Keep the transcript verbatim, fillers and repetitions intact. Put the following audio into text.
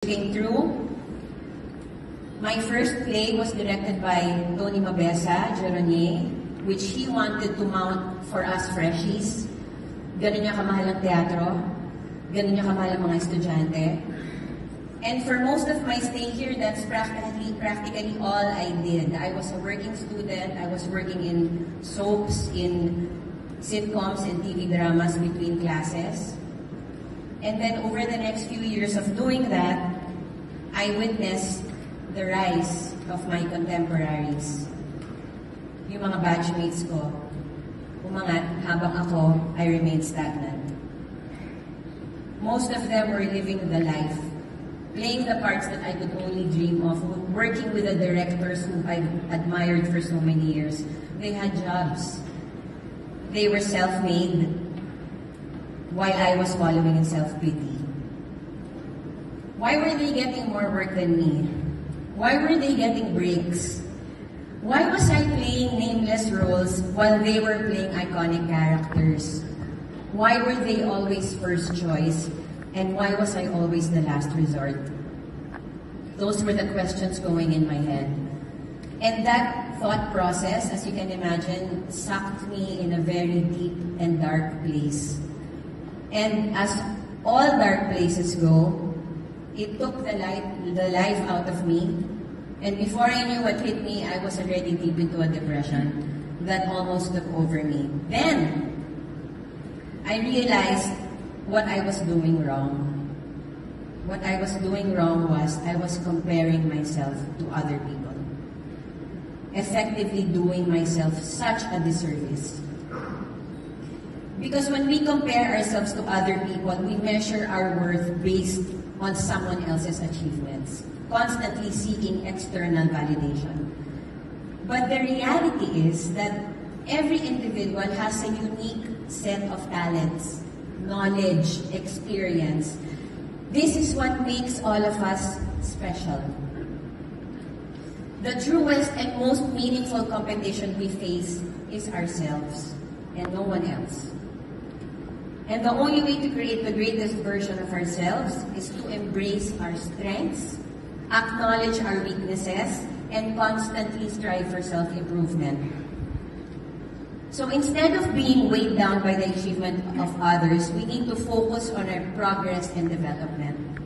came through. My first play was directed by Tony Mabesa, Geronier, which he wanted to mount for us freshies. Ganun niya kamahal ang teatro. Ganun niya kamahal ang mga estudyante. And for most of my stay here, that's practically, practically all I did. I was a working student. I was working in soaps, in sitcoms, and T V dramas between classes. And then over the next few years of doing that, I witnessed the rise of my contemporaries. Yung mga batchmates ko, umangat habang ako, I remained stagnant. Most of them were living the life, playing the parts that I could only dream of, working with the directors whom I admired for so many years. They had jobs. They were self-made, while I was wallowing in self-pity. Why were they getting more work than me? Why were they getting breaks? Why was I playing nameless roles while they were playing iconic characters? Why were they always first choice? And why was I always the last resort? Those were the questions going in my head. And that thought process, as you can imagine, sucked me in a very deep and dark place. And as all dark places go, it took the life, the life out of me. And before I knew what hit me, I was already deep into a depression that almost took over me. Then, I realized what I was doing wrong. What I was doing wrong was I was comparing myself to other people. Effectively doing myself such a disservice. Because when we compare ourselves to other people, we measure our worth based on someone else's achievements, constantly seeking external validation. But the reality is that every individual has a unique set of talents, knowledge, experience. This is what makes all of us special. The truest and most meaningful competition we face is ourselves and no one else. And the only way to create the greatest version of ourselves is to embrace our strengths, acknowledge our weaknesses, and constantly strive for self-improvement. So instead of being weighed down by the achievement of others, we need to focus on our progress and development.